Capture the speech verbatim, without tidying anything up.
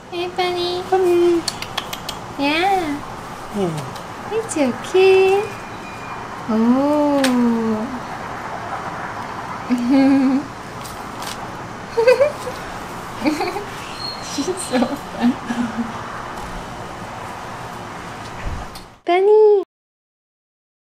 Hey, Bunny. Bunny. Yeah. Hmm. It's okay. Oh. She's so fun. Bunny.